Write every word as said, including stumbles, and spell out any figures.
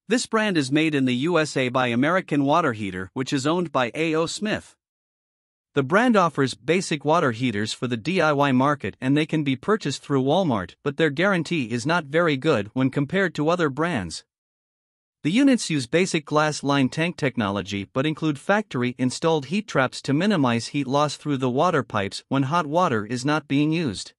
This brand is made in the U S A by American Water Heater, which is owned by A O Smith. The brand offers basic water heaters for the D I Y market and they can be purchased through Walmart, but their guarantee is not very good when compared to other brands. The units use basic glass line tank technology but include factory-installed heat traps to minimize heat loss through the water pipes when hot water is not being used.